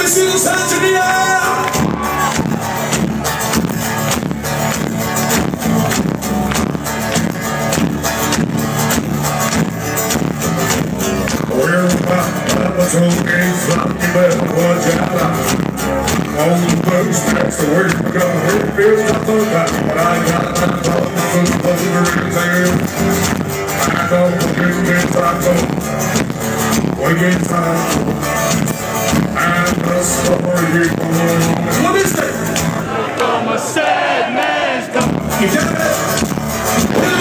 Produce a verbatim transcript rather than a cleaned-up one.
see those hands in the air? Well, my patrol game's like you better watch out. On the bus, that's the way I got the way it feels like the back. But I got that thought, the foot, the foot, the rings, I don't get this, I don't. We get time, and the story goes on. What is it? From a sad man's come. You got it?